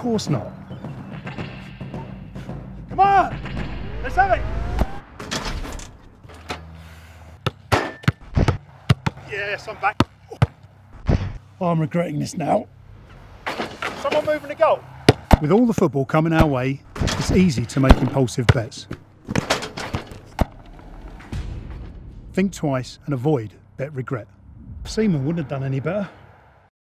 course not. Come on! Let's have it! Yes, I'm back. I'm regretting this now. Someone moving the goal. With all the football coming our way, it's easy to make impulsive bets. Think twice and avoid bet regret. Seaman wouldn't have done any better.